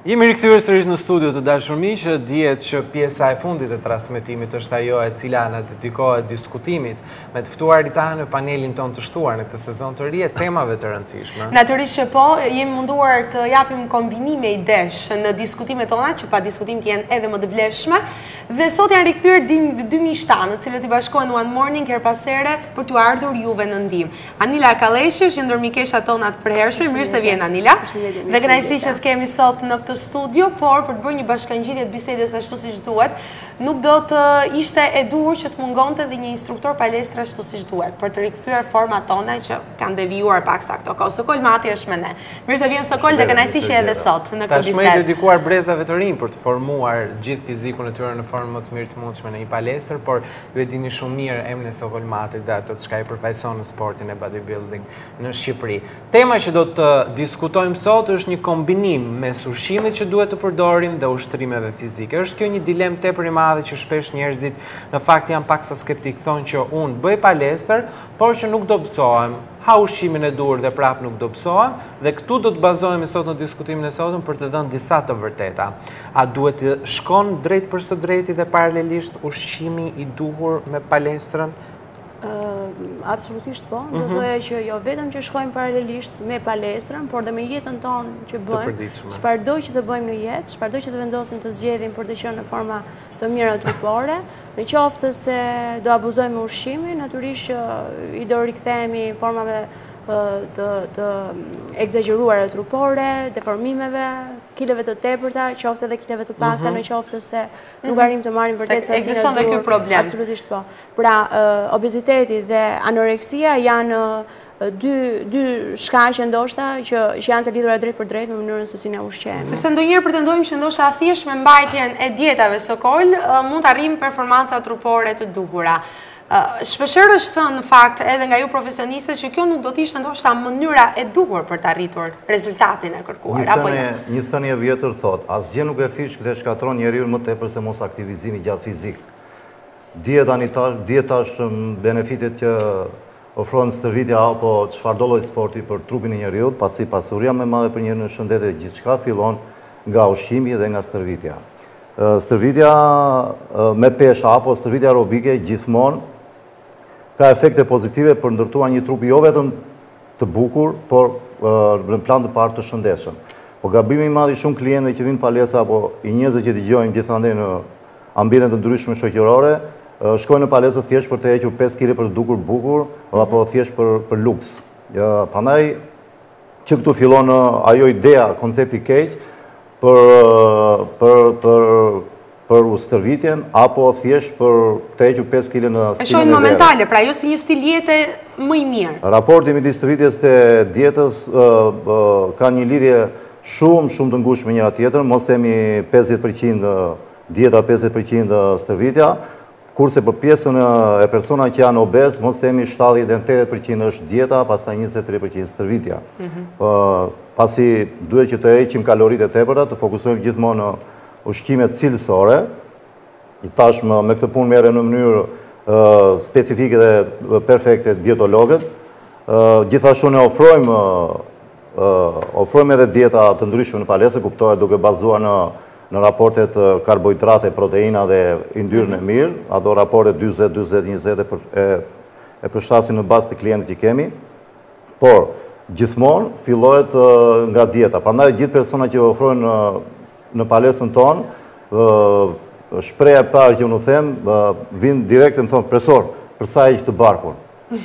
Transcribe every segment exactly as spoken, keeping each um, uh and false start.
Jemi rikthyer sërish në studio të dashur miq, që dihet që pjesa e fundit e transmetimit është ajo e cila na dedikohet diskutimit me të ftuarit tanë në panelin ton të shtuar në këtë sezon të ri e temave të rëndësishme. Natyrisht që po, jemi munduar të japim kombinime idesh në diskutimet tona, që pa diskutim të jenë edhe më të vlefshme. Dhe sot janë rikthyer dy mijë e shtatë, në të cilët i bashkohen One Morning her pasere për t'u ardhur juve në ndihmë. Anila Kalleshi është ndër mikeshat tona të përhershme, mirë se vjen Anila. Dhe kënaqësi që të kemi sot në këtë studio, por për të bërë një bashkangjitje të bisedës ashtu siç duhet, nuk do të ishte e duhur që të mungonte dhe një instruktor palestra ashtu siç duhet, për të rikthyer format tona që kanë devijuar paksa këto kohë. Sokol Mati është me ne. Mirë se vjen Sokol dhe kënaqësi që edhe sot në këtë bisedë. Tashmë i dedikuar brezave të rinj për të formuar gjithë fizikun e tyre në formë më të mirë të mundshme në një palestër, por ju e dini shumë mirë emrin e Sokol Matit dhe ato çka i përfaqëson në sportin e bodybuilding në Shqipëri. Tema që do të diskutojmë sot është një kombinim mes ushqimit që duhet të përdorim dhe ushtrimeve fizike. Është kjo një dilemë tepër e madhe që shpesh njerëzit në fakt janë paksa skeptik, thonë që unë bëj palestër, por që nuk dobësohem, ha ushqimin e dur dhe prap nuk dobësohem, dhe këtu do të bazohemi sot në diskutimin e sotëm për të dhënë disa të vërteta. A duhet të shkon drejt për së drejti dhe paralelisht ushqimi i duhur me palestrën? Absolutisht po, do thoya që jo vetëm që shkojmë paralelisht me palestrën, por dhe me jetën tonë që bëjmë, çfarëdo që të bëjmë në jetë, çfarëdo që të vendosim të zgjedhim për të qenë në forma të mira trupore, në qoftë se do abuzojmë ushqimin, natyrisht i do rikthehemi formave të të egzageruara trupore, deformimeve, kileve të tepërta, qoftë edhe kileve të pakta, në qoftë se nuk arrim të marrim vërtet sasinë. Ekziston dhe ky problem. Absolutisht po. Pra, obeziteti dhe anoreksia janë dy dy shkaqe ndoshta që që janë të lidhura drejt për drejt me mënyrën se si ne ushqehemi. Sepse ndonjëherë pretendojmë që ndoshta thjesht me mbajtjen e dietave Sokol mund të arrijmë performanca trupore të duhura. Shpeshherë është thënë në fakt edhe nga ju profesionistët që kjo nuk do të ishte ndoshta mënyra e duhur për të arritur rezultatin e kërkuar, apo jo? Një thënie e vjetër thot, asgjë nuk e fish dhe shkatron njeriu më tepër se mos aktivizimi gjatë fizik. Dihet tani tash, dihet tash benefitet që ofron stërvitja apo çfarëdo lloj sporti për trupin e njeriu, pasi pasuria më e madhe për njerin në shëndet e gjithçka fillon nga ushqimi dhe nga stërvitja. Stërvitja me peshë apo stërvitja aerobike gjithmonë ka efekte pozitive për ndërtuar një trup jo vetëm të bukur, por në plan të parë të shëndetshëm. Po gabimi i madh i shumë klientëve që vinë palestra apo i njerëzve që dëgjojmë gjithandej në ambiente të ndryshme shoqërore, shkojnë në palestër thjesht për të hequr pesë kile për të dukur bukur apo thjesht për për luks. Prandaj që këtu fillon ajo idea, koncepti i keq për për për për stërvitjen apo thjesht për të hequr pesë kile në stilin e E shohin momentale, pra jo si një stil jete më i mirë. Raporti midis stërvitjes dhe dietës ka një lidhje shumë shumë të ngushtë me njëra tjetrën, mos themi pesëdhjetë përqind dieta, pesëdhjetë përqind stërvitja, kurse për pjesën e persona që janë obez, mos themi shtatëdhjetë deri në tetëdhjetë përqind është dieta, pastaj njëzet e tre përqind stërvitja. Pasi duhet që të heqim kaloritë e tepërta, të fokusojmë gjithmonë në ushqimet cilësore. I tashmë me këtë punë merren në mënyrë specifike dhe perfekte dietologët. Gjithashtu ne ofrojmë ofrojmë edhe dieta të ndryshme në palestër, kuptohet duke bazuar në në raportet karbohidrate, proteina dhe yndyrën e mirë, ato raportet dyzet, dyzet, njëzet e përshtasin në bazë të klientit që kemi, por gjithmonë fillohet nga dieta. Prandaj gjithë persona që ofrojnë në palestrën tonë, shpreha e parë që unë them, vinë direkt e më thonë, profesor, për sa heq të barkun?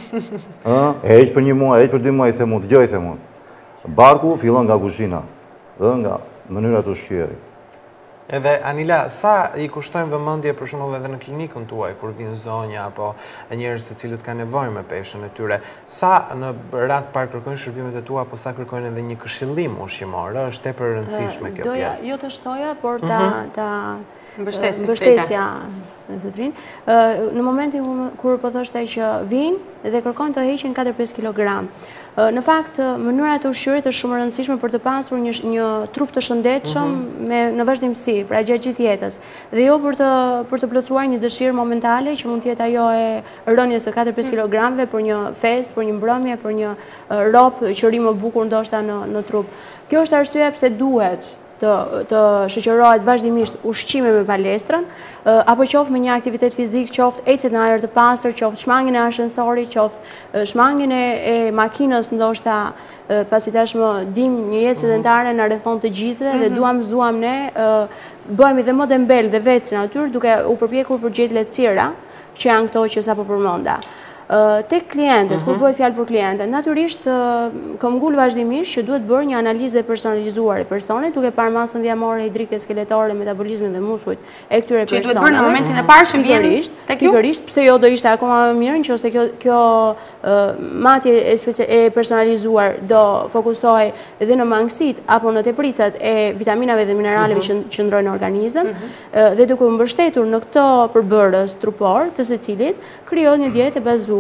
E heq për një muaj, e heq për dy muaj, i them unë, dëgjoj, i them unë. Barku fillon nga kuzhina, nga mënyra të ushqyerit. Edhe, Anila, sa i kushtojmë vëmendje për shembull edhe në klinikën tuaj, kur vinë zonja apo njerëz të cilët kanë nevojë me peshën e tyre, sa në radh parë kërkojnë shërbimet e tua, apo sa kërkojnë edhe një këshillim ushqimor? Është tepër e rëndësishme kjo Doja, pjesë. jo të shtoja, por ta ta Mbështesja. mbështesja në zotrin. Në momentin kur po thoshte që vinë dhe kërkojnë të heqin katër pesë kilogram. Në fakt, mënyra e të ushqyerit është shumë e rëndësishme për të pasur një, një trup të shëndetshëm me në vazhdimsi, pra gjatë gjithë jetës. Dhe jo për të për të plotësuar një dëshirë momentale që mund të jetë ajo e rënies së katër pesë kilogramëve për një fest, për një mbrëmje, për një ropë që rri më bukur ndoshta në në trup. Kjo është arsyeja pse duhet të shoqërohet vazhdimisht ushqime me palestrën, apo qoftë me një aktivitet fizik, qoftë ecjet në ajër të pastër, qoftë shmangjen e ashensorit, qoftë shmangjen e makinës, ndoshta pasi tashmë dim një jetë sedentare na rrethon të gjithëve dhe duam s'duam ne bëhemi dhe më dembel dhe vetë si natyrë duke u përpjekur për gjetë lehtësira që janë këto që sapo përmenda. Tek klientët, kur bëhet fjalë për klientët, natyrisht kam ngul vazhdimisht që duhet bërë një analizë personalizuar e personit, duke parë masën dhjamore, hidrike, skeletore, metabolizmin dhe muskujt e këtyre personave. Që duhet bërë në momentin e parë që vjen tek ju? Pikërisht, pse jo do ishte akoma më mirë nëse kjo kjo matje e personalizuar do fokusohej edhe në mangësitë apo në tepricat e vitaminave dhe mineraleve që qëndrojnë në organizëm, dhe duke u mbështetur në këto përbërës trupor të secilit, krijohet një dietë e bazuar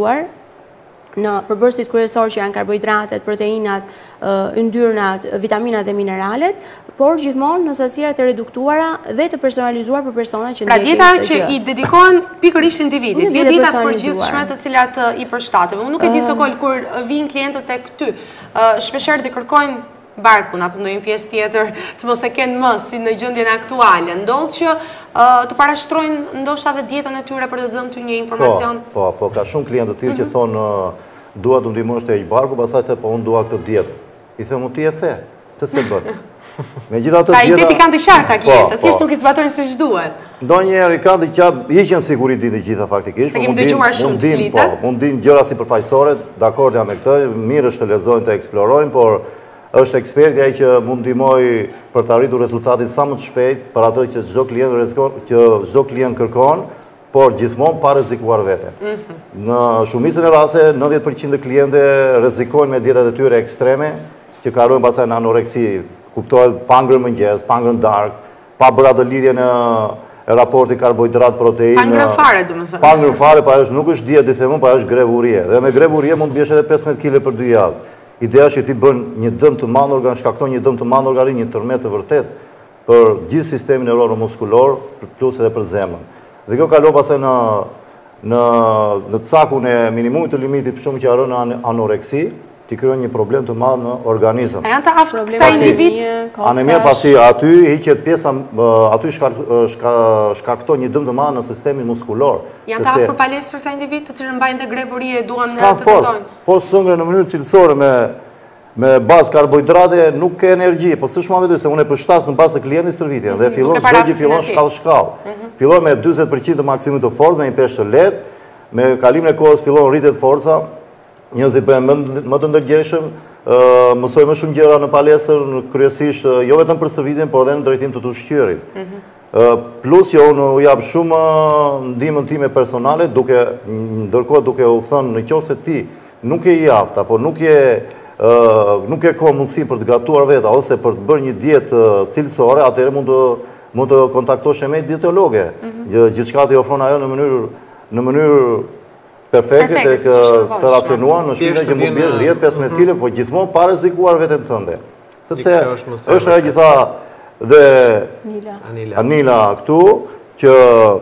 në përbërësit kryesor që janë karbohidratet, proteinat, yndyrnat, vitaminat dhe mineralet, por gjithmonë në sasirat e reduktuara dhe të personalizuar për personat që ndjekin. Pra dieta që i dedikohen pikërisht individit, jo dietat përgjithshme të cilat i përshtaten. Unë nuk e di se kol kur vinë klientët tek ty, shpeshherë të kërkojnë barkun apo ndonjë pjesë tjetër të mos e kenë më si në gjendjen aktuale. Ndodh që të parashtrojnë ndoshta edhe dietën e tyre për të dhënë ty një informacion. Po, po, po, ka shumë klientë të tillë që thonë dua të ndihmosh të heq barku, pastaj the po unë dua këtë dietë. I them ti e the, të se bën. Megjithatë dieta. Ka ide kanë të qarta klientët, thjesht nuk i zbatojnë siç duhet. Ndonjëherë kanë të qartë, hiqen siguri ditë të gjitha faktikisht, po mund të po, mund dinë gjëra sipërfaqësore, dakord jam me këtë, mirë është të lexojnë, të eksplorojnë, por është eksperti ai që mund ndihmoj për të arritur rezultatin sa më të shpejt për atë që çdo klient rrezikon, që çdo klient kërkon, por gjithmonë pa rrezikuar veten. Në shumicën e rasteve nëntëdhjetë përqind të klientëve rrezikojnë me dietat e tyre ekstreme, që kalojnë pastaj në anoreksi, kuptohet pa ngrënë mëngjes, pa ngrënë darkë, pa bërë atë lidhje në raporti karbohidrat protein. Pa ngrënë fare, domethënë. Pa ngrënë fare, pa është nuk është dietë, themon, pa është grevurie. Dhe me grevurie mund të bjesh edhe pesëmbëdhjetë kilogramë për dy javë. Ideja është që ti bën një dëm të madh organ, shkakton një dëm të madh organin, një tërmet të vërtet për gjithë sistemin neuromuskulor, plus edhe për zemrën. Dhe kjo kalon pastaj në në në cakun e minimumit të limitit, për shkak që arron në anoreksi, ti krijon një problem të madh në organizëm. A janë të aftë këta individ? Anemia pasi aty hiqet pjesa, aty shkakton një dëm të madh në sistemin muskulor. Janë të afër palestrë këta individ, të cilën mbajnë dhe grevuri e duan të trajtojnë? Po sëngre në mënyrë cilësore me me bazë karbohidrate nuk ke energji, po s'është më vetë se unë e përshtas në bazë të klientit stërvitjen dhe fillon çdo gjë fillon shkallë-shkallë. Fillon me dyzet përqind të maksimumit të forcës, me një peshë të lehtë, me kalimin e kohës fillon rritet forca, njerëzit bëhen më të ndërgjegjshëm, mësojnë më shumë gjëra në palestër, kryesisht jo vetëm për stërvitjen, por edhe në drejtim të ushqyerit. Plus që unë u jap shumë ndihmën time personale, duke ndërkohë duke u thënë nëse ti nuk je i aftë apo nuk je nuk e ka mundësi për të gatuar veta ose për të bërë një dietë cilësore, atëherë mund të mund të kontaktosh me dietologe. Gjithçka të ofron ajo në mënyrë në mënyrë perfekte tek të racionuar në shpinë që mund biesh dhjetë pesëmbëdhjetë kilogramë, por gjithmonë pa rrezikuar veten tënde. Sepse është ajo që tha dhe Anila këtu që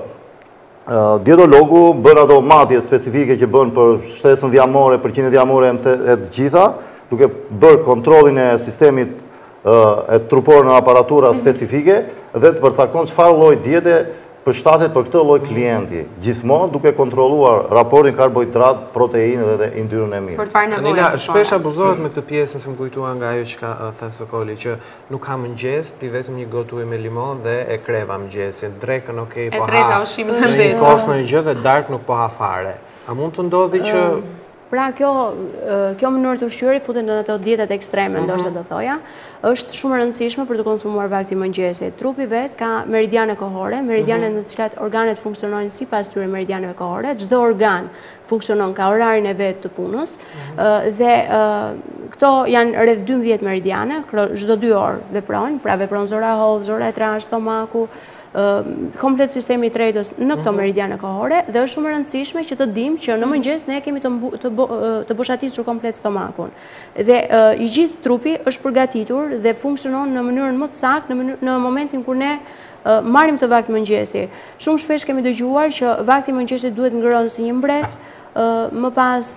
dietologu bën ato matje specifike që bën për shtesën dhjamore, përqindjen dhjamore e të gjitha, duke bërë kontrollin e sistemit e trupor në aparatura specifike dhe të përcakton çfarë lloj diete përshtatet për këtë lloj klienti, gjithmonë duke kontrolluar raportin karbohidrat, proteinë dhe yndyrën e mirë. Anila, shpesh abuzohet me këtë pjesën, se më kujtua nga ajo që ka thënë Sokoli, që nuk ka mëngjes, pi vetëm një gotë ujë me limon dhe e kreva mëngjesin. Drekën okej, po ha. E treta ushqimin e shëndetshëm. Një kos në një gjë dhe darkë nuk po ha fare. A mund të ndodhi që Pra kjo, kjo mënyrë të ushqyerit futet në ato dietat ekstreme, ndoshta do thoja, është shumë e rëndësishme për të konsumuar vakti mëngjesit. Trupi vet ka meridiane kohore, meridiane në të cilat organet funksionojnë sipas tyre meridianeve kohore. Çdo organ funksionon ka orarin e vet të punës dhe këto janë rreth dymbëdhjetë meridiane, çdo dy orë veprojnë, pra vepron zora hodh, zora e trash, stomaku, komplet sistemi i tretës në këto meridiane kohore dhe është shumë e rëndësishme që të dimë që në mëngjes ne kemi të, të, të boshatisur komplet stomakun. Dhe i gjithë trupi është përgatitur dhe funksionon në mënyrën më të saktë në, në momentin kur ne marrim të vakti mëngjesi. Shumë shpesh kemi dëgjuar që vakti mëngjesit duhet ngrënë si një mbret, më pas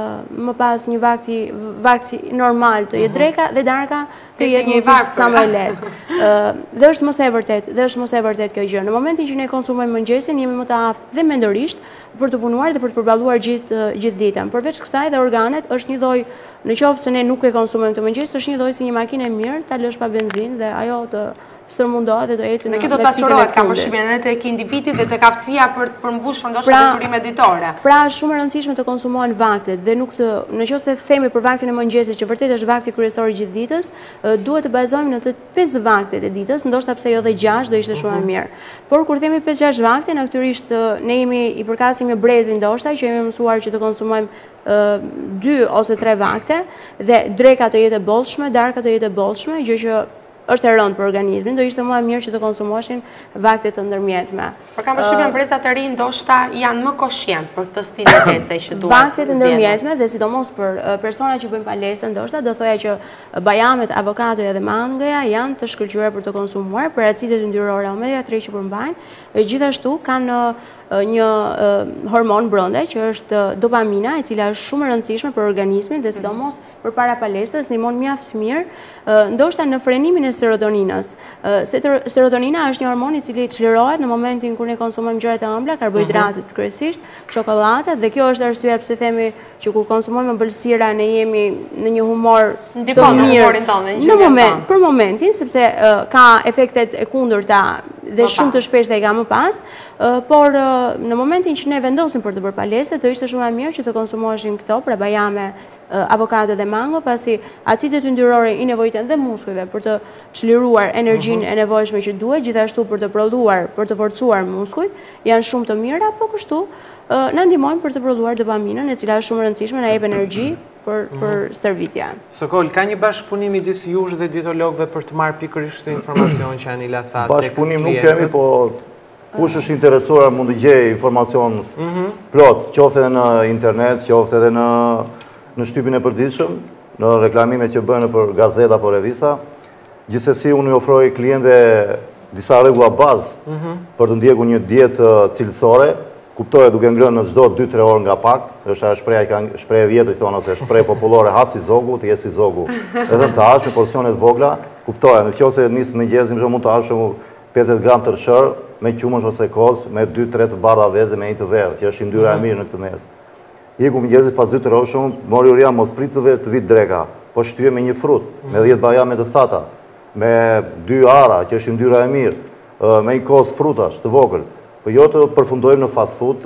më pas një vakti vakti normal të jetë dreka dhe darka të jetë mundësisht sa më lehtë. Dhe është mos e vërtet, dhe është mos e vërtet kjo gjë. Në momentin që ne konsumojmë mëngjesin, jemi më të aftë dhe mendorisht për të punuar dhe për të përballuar gjithë gjithë ditën. Përveç kësaj dhe organet është një lloj, në qoftë se ne nuk e konsumojmë të mëngjes, është një lloj si një makinë e mirë, ta lësh pa benzinë dhe ajo të stërmundohet dhe të ecë në kjo do të pasurohet ka përshtypjen edhe tek individi dhe tek aftësia për të përmbushur ndoshta detyrimet ditore. Pra është shumë e rëndësishme të konsumohen vaktet dhe nuk të, nëse themi për vaktin e mëngjesit që vërtet është vakti kryesor i gjithë ditës, duhet të bazohemi në të pesë vaktet e ditës, ndoshta pse jo dhe gjashtë do ishte shumë më mirë. Por kur themi pesë gjashtë vakte, natyrisht ne jemi i përkasim me brezin ndoshta që jemi mësuar që të konsumojmë dy ose tre vakte dhe dreka të jetë e bollshme, darka të jetë e bollshme, gjë që është e rëndë për organizmin, do ishte më e mirë që të konsumoshin vakte të ndërmjetme. Por kam përshtypjen brezat e ri ndoshta janë më koshient për këtë stil jetese që duhet. Vakte të ndërmjetme dhe sidomos për persona që bëjnë palestër ndoshta do thoya që bajamet, avokadoja dhe mangoja janë të shkëlqyera për të konsumuar për acidet yndyrore omega tre që përmbajnë. Gjithashtu kanë një hormon brenda që është dopamina, e cila është shumë e rëndësishme për organizmin dhe sidomos përpara palestës ndihmon mjaft mirë, ndoshta në frenimin e serotoninës. Serotonina është një hormon i cili çlirohet në momentin kur ne konsumojmë gjëra të ëmbla, karbohidratet kryesisht, çokolladat, dhe kjo është arsyeja pse themi që kur konsumojmë ëmbëlsira ne jemi në një humor të mirë në moment, për momentin, sepse ka efektet e kundërta dhe shumë të shpeshta i ka më pas, por në momentin që ne vendosim për të bërë palestë, do ishte shumë e mirë që të konsumoheshin këto, pra bajame, avokado dhe mango, pasi acidet yndyrore i nevojiten dhe muskujve për të çliruar energjinë e nevojshme që duhet, gjithashtu për të prodhuar, për të forcuar muskujt, janë shumë të mira, po kështu na ndihmojnë për të prodhuar dopaminën, e cila është shumë e rëndësishme, na jep energji për për stërvitja. Sokol, ka një bashkëpunim midis jush dhe dietologëve për të marrë pikërisht informacion që janë i lathat tek bashkëpunim nuk kemi, po kush është interesuar mund të gjejë informacion plot, qoftë edhe në internet, qoftë edhe në në shtypin e përditshëm, në reklamimet që bëhen për gazeta apo revista. Gjithsesi unë i ofroj klientëve disa rregulla bazë për të ndjekur një dietë cilësore, kuptohet duke ngrënë në çdo dy tre orë nga pak, është ajo shpreha shprehje e vjetër thonë ose shprehje popullore, ha si zogu, të jesh si zogu. Edhe të hash me porsione të vogla, kuptohet, nëse nis mëngjesin mund të hash pesëdhjetë gram tërshër me qumësh ose kozë, me dy tre të bardha vezë me një të verë, që është yndyra e mirë në këtë mes. Iku mëngjesit pas dy të orësh shumë, mori uria mos prit të verë të vit dreka, po shtyje me një frut, me dhjetë bajame të thata, me dy ara, që është yndyra e mirë, me një kozë frutash të vogël. Po jo të përfundojmë në fast food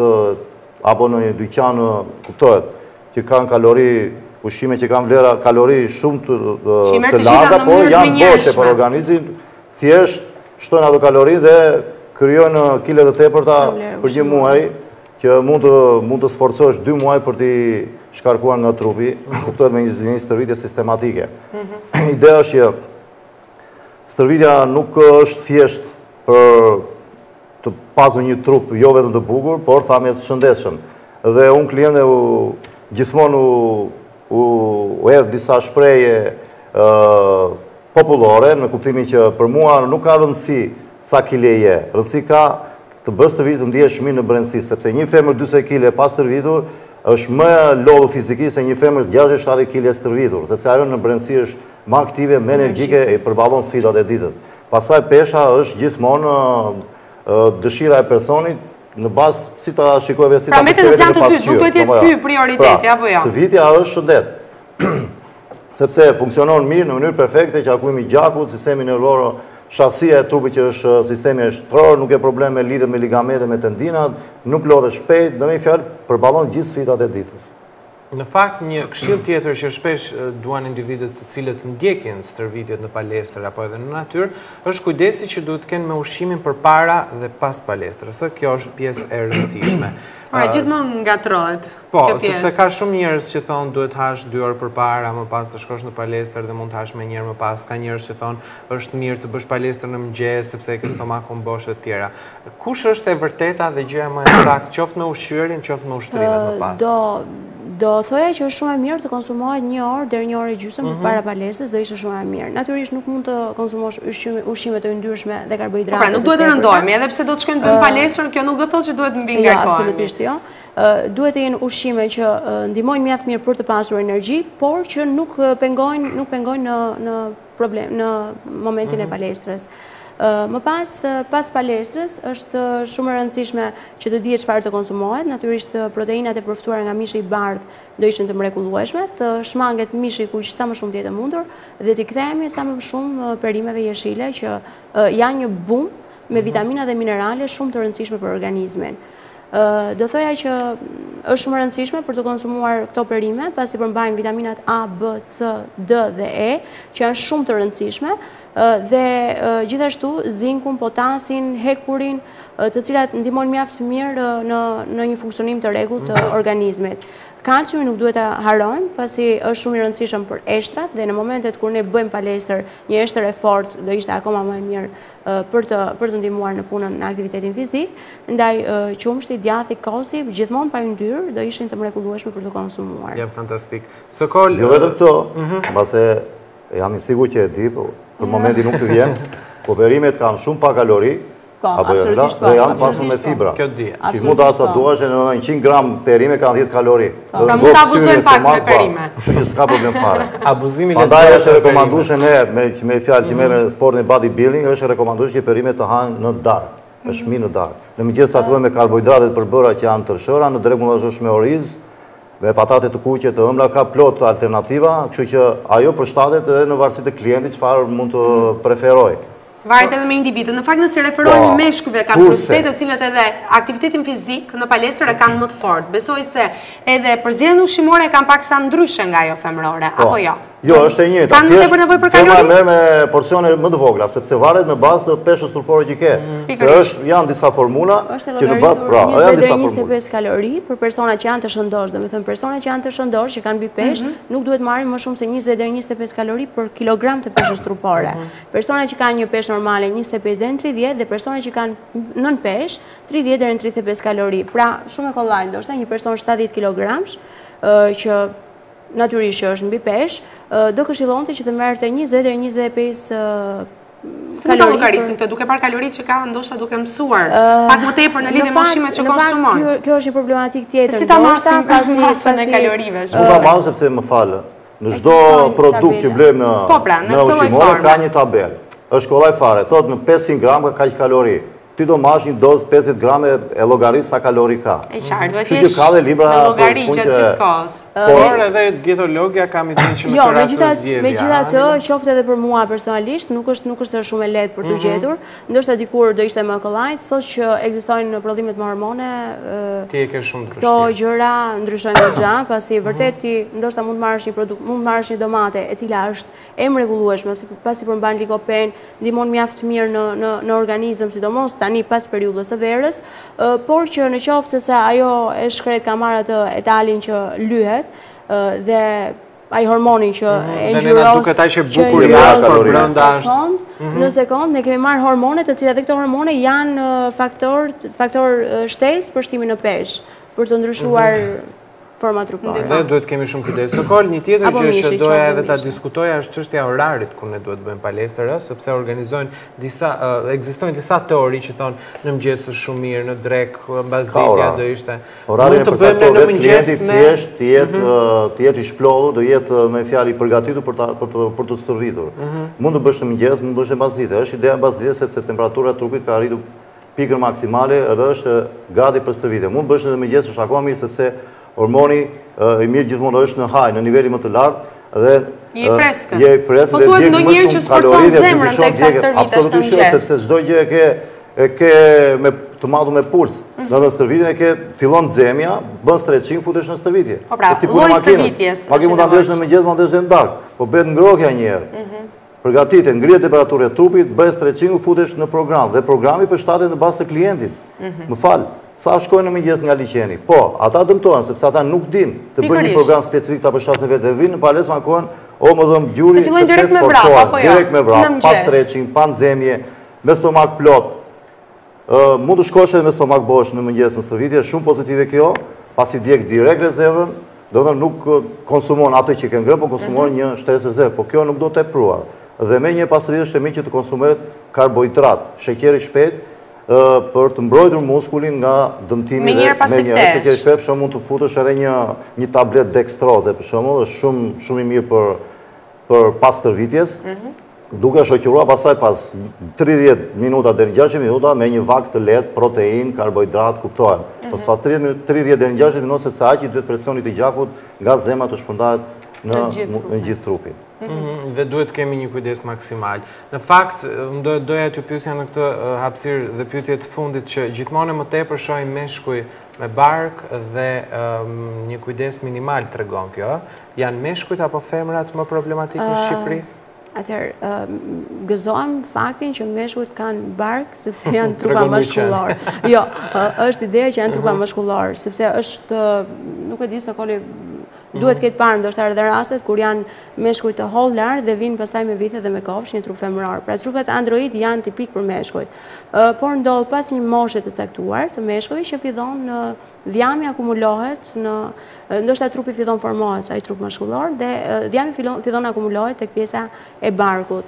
apo në një dyqan, kuptohet, që kanë kalori, ushqime që kanë vlera kalori shumë të larta, po janë boshe për organizmin, thjesht shtojnë ato kalori dhe krijojnë kile të tepërta për një muaj, që mund të mund të sforcosh dy muaj për t'i shkarkuar nga trupi, kuptohet, me një stërvitje sistematike. Ideja është që stërvitja nuk është thjesht për të pasur një trup jo vetëm të bukur, por thamë të shëndetshëm. Dhe unë klientë gjithmonë u hedh disa shprehje popullore, në kuptimin që për mua nuk ka rëndësi sa kile je, rëndësi ka të bësh stërvitje të ndihesh mirë në brendësi, sepse një femër dyzet kile pas stërvitur është më lodhur fizikisht se një femër gjashtëdhjetë shtatëdhjetë kile stërvitur, sepse ajo në brendësi është më aktive, më energjike e përballon sfidat e ditës. Pastaj pesha është gjithmonë dëshira e personit në bazë si ta shikoj vetë si ta përcjellë në pasqyrë. Nuk duhet të jetë ky prioriteti apo jo? Stërvitja është shëndet. Sepse funksionon mirë në mënyrë perfekte, qarkullimi i gjakut, sistemi nervor, shasia e trupit që është sistemi shtror, nuk e probleme lidhet me ligamente, me tendinat, nuk lodhet shpejt, dhe me fjalë përballon gjithë sfidat e ditës. Në fakt, një këshill tjetër që shpesh duan individët të cilët ndjekin stërvitjet në palestër apo edhe në natyrë, është kujdesi që duhet të kenë me ushqimin përpara dhe pas palestrës. Kjo është pjesë e rëndësishme. Pra, gjithmonë ngatrohet. Po, sepse ka shumë njerëz që thonë duhet hash dy orë përpara, më pas të shkosh në palestër dhe mund të hash më një herë më pas. Ka njerëz që thonë është mirë të bësh palestër në mëngjes sepse ke stomakun bosh e të tjera. Kush është e vërteta dhe gjëja më e saktë, qoftë me ushqyerin, qoftë me ushtrimet më pas? Do Do thoja që është shumë e mirë të konsumohet një orë deri një orë e gjysmë përpara palestres, do ishte shumë e mirë. Natyrisht nuk mund të konsumosh ushqime të yndyrshme dhe karbohidrate. Pra, nuk duhet të rëndohemi, edhe pse do të shkojmë të bëjmë palestrën, kjo nuk do thotë që duhet mbi ngarkohemi. Jo, absolutisht jo. Duhet të jenë ushqime që ndihmojnë mjaft mirë për të pasur energji, por që nuk pengojnë, nuk pengojnë në në problem në momentin e palestrës. Më pas, pas palestrës, është shumë e rëndësishme që të dihet çfarë të konsumohet. Natyrisht proteinat e përftuara nga mishi i bardhë do ishin të mrekullueshme, të shmanget mishi i kuq sa më shumë të jetë mundur dhe të kthehemi sa më shumë perimeve jeshile që janë një bumë me vitamina dhe minerale shumë të rëndësishme për organizmin. Do thoja që është shumë e rëndësishme për të konsumuar këto perime, pasi përmbajnë vitaminat A, B, C, D dhe E, që janë shumë të rëndësishme, dhe gjithashtu zinkun, potasin, hekurin, të cilat ndihmojnë mjaft mirë në në një funksionim të rregullt të organizmit. Kalciumi nuk duhet ta harrojmë, pasi është shumë i rëndësishëm për eshtrat dhe në momentet kur ne bëjmë palestër, një eshtër e fortë do ishte akoma më e mirë për të për të ndihmuar në punën në aktivitetin fizik. Ndaj qumshti, djathi, kosi, gjithmonë pa yndyrë do ishin të mrekullueshme për të konsumuar. Ja, fantastik. Sokol, jo vetëm këto, mbase jam i sigurt që e di, për momentin nuk të vjen, po perimet kanë shumë pa kalori. Absolutisht po. Dhe janë pasur me fibra. Kjo di. Që mund të asa duash e në njëqind gram perime kanë dhjetë kalori. Pra mund të abuzojnë pak me perime. Që s'ka problem fare. Abuzimi le Prandaj është rekomandueshme ne me me fjalë që merr sportin e bodybuilding, është rekomandueshme që perimet të hanë në darkë. Është mirë në darkë. Në mëngjes ta fillojmë me karbohidratet të përbëra që janë tërshëra, në drekun vazhdosh me oriz, me patate të kuqe të ëmbla, ka plot alternativa, kështu që ajo përshtatet edhe në varësi të klientit çfarë mund të preferojë. Varet edhe me individën. Në fakt nëse referohen meshkujve ka prostate të cilët edhe aktivitetin fizik në palestër e kanë më të fortë. Besoj se edhe përzgjedhjen ushqimore kanë paksa ndryshe nga ajo femërore, apo jo? Jo, është e njëjta. Kanë tepër nevojë për kalori? Femra merr me porcione më të vogla, sepse varet në bazë të peshës trupore që ke. Se është janë disa formula që në bazë, pra, janë disa formula. njëzet deri njëzet e pesë kalori për persona që janë të shëndosh, domethënë persona që janë të shëndosh, që kanë mbi peshë, nuk duhet marrin më shumë se njëzet deri njëzet e pesë kalori për kilogram të peshës trupore. Persona që kanë një peshë normale njëzet e pesë deri në tridhjetë dhe persona që kanë nën peshë tridhjetë deri në tridhjetë e pesë kalori. Pra, shumë e kollaj, ndoshta një person shtatëdhjetë kilogramsh që natyrisht që është mbi peshë, do këshillonte që të merrte njëzet deri njëzet e pesë kalori. Llogarisin të duke parë kaloritë që ka, ndoshta duke mësuar pak më tepër në lidhje me ushqimet që konsumon. Kjo kjo është një problematikë tjetër. Si ta masim pasi masën e kalorive? Nuk ta marr sepse më fal. Në çdo produkt që blejmë në në ushqimore ka një tabelë. Është kollaj fare, thotë në pesëqind gram ka kaq kalori. Ti do marrësh një dozë pesëdhjetë grame e llogarisë sa kalori ka. E qartë, duhet të jesh me llogari gjatë gjithkohës. Por edhe dietologja kam idenë që në këtë rast është zgjedhja. Megjithatë, qoftë edhe për mua personalisht, nuk është nuk është shumë e lehtë për të gjetur. Ndoshta dikur do ishte më kollaj, sot që ekzistojnë prodhimet me hormone, ti e ke shumë të vështirë. Këto gjëra ndryshojnë goxha, pasi vërtet ti ndoshta mund të marrësh një produkt, mund të marrësh një domate e cila është e mrekullueshme, pasi përmban likopen, ndihmon mjaft mirë në në në organizëm, sidomos tani pas periudhës së verës, por që në qoftë se ajo e shkret ka marrë atë etalin që lyhet dhe ai hormoni që e ngjyros që bukur jashtë por brenda është në sekond ne kemi marrë hormone të cilat dhe këto hormone janë faktor faktor shtesë për shtimin në peshë për të ndryshuar forma trupore. Dhe duhet kemi shumë kujdes. Sokol, një tjetër gjë që doja edhe ta diskutoja është çështja e orarit ku ne duhet bëjmë palestër, sepse organizojnë disa ekzistojnë disa teori që thonë në mëngjes është shumë mirë, në drek, mbas ditja do ishte. Mund të bëjmë në mëngjes me thjesht të jetë të jetë i shplodhur, do jetë me fjalë i përgatitur për ta për të stërvitur. Mund të bësh në mëngjes, mund të bësh mbas dite. Është ideja mbas dite sepse temperatura e trupit ka arritur pikën maksimale dhe është gati për stërvitje. Mund të bësh në mëngjes është akoma mirë sepse hormoni i mirë gjithmonë është në haj, në niveli më të lartë dhe je i freskët. Je i freskët. Po thuhet ndonjëherë që sporton zemrën teksa stërvitesh në mëngjes. Sepse çdo gjë e ke e ke me të madhu me puls. Në stërvitjen e ke fillon zemja, bën stretching, futesh në stërvitje. Po pra, lloj stërvitjes. Pagi mund ta bësh në mëngjes, mund ta bësh në darkë, po bëhet ngrohja një herë. Përgatitet, ngrihet temperatura e trupit, bëhet stretching, futesh në program dhe programi përshtatet në bazë të klientit. Më fal, sa shkojnë në mëngjes nga liqeni? Po, ata dëmtohen sepse ata nuk dinë të bëjnë një program specifik ta përshtaten vetë dhe vinë në palesë ankohen o më dhëm gjuri, se fillojnë direkt me vrap, apo jo? Direkt me vrap, pa stretching, pa nxemje, me stomak plot. Mund të shkosh edhe me stomak bosh në mëngjes në stërvitje, shumë pozitive kjo, pasi djeg direkt rezervën do të nuk konsumon atë që ke ngrënë, po konsumon një shtresë e zero, po kjo nuk do të tepruar. Dhe me një pas rritës të mi që të konsumohet karbohidrat, sheqeri shpejt, për të mbrojtur muskulin nga dëmtimi me njërë pas të kesh. Sheqeri shpejt, për shumë mund të futësh edhe një tablet dextroze, për shumë, është shumë i mirë për pas tërvitjes, duke shoqëruar pasaj pas tridhjetë minuta dhe në gjashtëdhjetë minuta me një vak të lehtë, protein, karbohidrat, kuptohen. Pas tridhjetë dhe në gjashtëdhjetë minuta, sepse aq i duhet presionit i gjakut nga zemra të shpërndahet në gjithë trupin. Dhe duhet kemi një kujdes maksimal. Në fakt, doja të pyesja në këtë hapësirë dhe pyetje të fundit që gjithmonë më tepër shohim meshkuj me bark dhe një kujdes minimal tregon kjo. Janë meshkujt apo femrat më problematik në Shqipëri? Atëherë, gëzojmë faktin që meshkujt kanë bark, sepse janë trupa mashkullor. Jo, është ideja që janë trupa mashkullor, sepse është, nuk e di se koli, duhet këtë parë ndoshta edhe rastet kur janë meshkujt të hollar dhe vinë pastaj me vithe dhe me kofsh një trup femëror. Pra trupat android janë tipik për meshkujt. Por ndodh pas një moshe të caktuar të meshkujve që fillon dhjami akumulohet në ndoshta trupi fillon formohet ai trup mashkullor dhe dhjami fillon fillon akumulohet tek pjesa e barkut.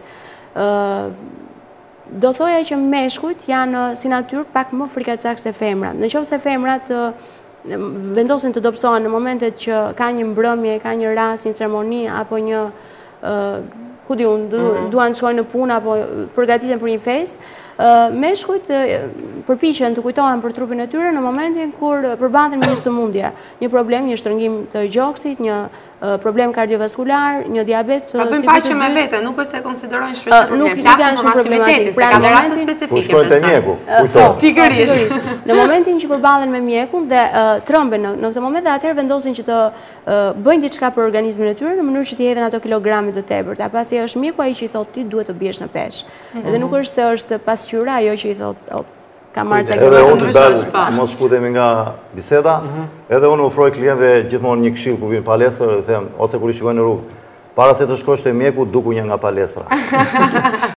Do thoja që meshkujt janë si natyrë pak më frikacak se femrat. Nëse femrat vendosin të dobësohen në momentet që ka një mbrëmje, ka një rast, një ceremoni, apo një, ku di unë, duan të shkojnë në punë, apo përgatiten për një fest, meshkujt përpiqen të kujtohen për trupin e tyre në momentin kur përballen me një sëmundje, një problem, një shtrëngim të gjoksit, një problem kardiovaskular, një diabet tipit të dytë. Po bëjmë paqe me veten, nuk është se konsiderojnë shpesh problem. Nuk janë shumë problematik, pra në raste specifike. U shkojnë te mjeku, kujtohet. Pikërisht. Në momentin që përballen me mjekun dhe trëmben në këtë moment dhe atëherë vendosin që të bëjnë diçka për organizmin e tyre në mënyrë që të hedhin ato kilogramit të tepërta, pasi është mjeku ai që i thotë ti duhet të biesh në peshë. Edhe nuk është se është pasqyra ajo që i thotë ka marrë caktuar. Edhe unë të dalë, mos shkutemi nga biseda, edhe unë ofroj klientëve gjithmonë një këshill kur vinë palestër dhe them, ose kur i shikojnë në rrugë, para se të shkosh te mjeku, duku një nga palestra.